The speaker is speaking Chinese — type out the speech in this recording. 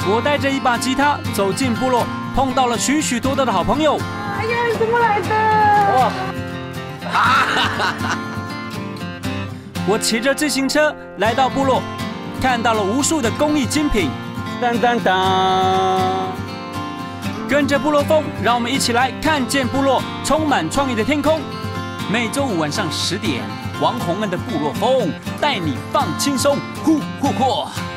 我带着一把吉他走进部落，碰到了许许多多的好朋友。 哎呀，你怎么来的？哇！ 我骑着自行车来到部落，看到了无数的工艺精品。当当当！跟着部落风，让我们一起来看见部落充满创意的天空。每周五晚上10点，王洪恩的部落风带你放轻松，呼呼呼！